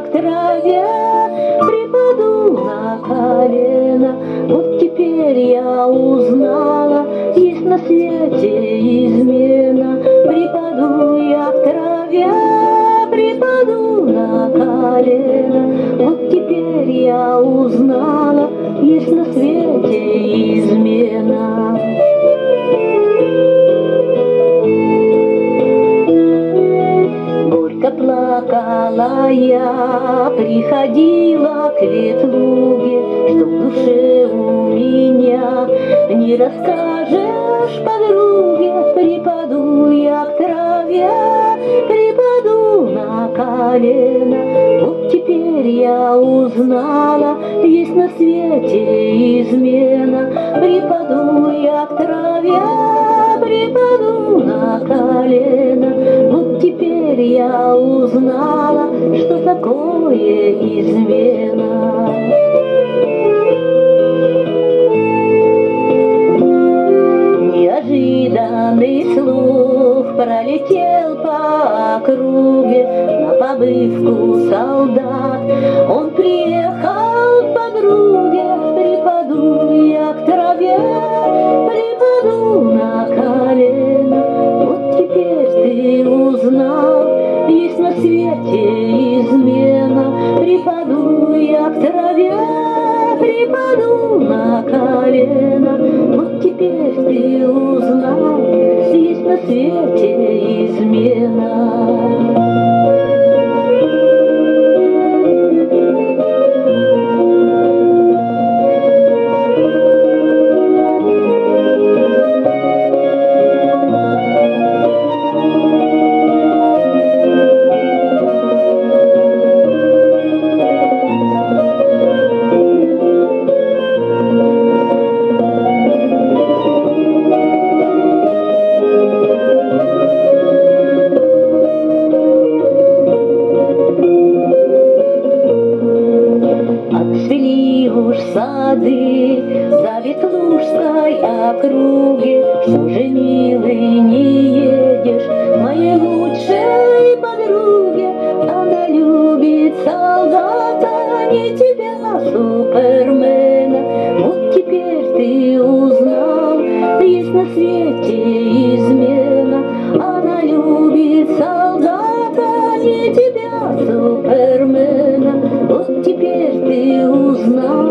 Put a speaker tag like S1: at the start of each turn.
S1: к траве, припаду на колено. Вот теперь я узнала, есть на свете измена. Припаду я к траве, припаду на колено. Вот теперь я узнала, есть на свете измена. Горько плакала я, приходила к ветлуге, что в душе у меня не расскажешь подруге. Припаду я к траве, припаду на колено. Вот теперь я узнала, есть на свете измена. Припаду я к траве, припаду на колено. Вот теперь я узнала, что такое измена. Неожиданный слух пролетел по округе, на побывку солдат он приехал к подруге. Припаду я к траве, припаду на колено. Вот теперь ты узнал, есть на свете измена. Припаду я к траве, припаду на колено. Вот теперь ты узнал, есть на свете измена. Отцвели уж сады за Ветлужской округе. Что же, милый, не едешь к моей лучшей подруге? Она любит солдата, не тебя, супермена. Вот теперь ты узнал, есть на свете измена. Она любит солдата, не тебя, супермена. Вот теперь ты узнал,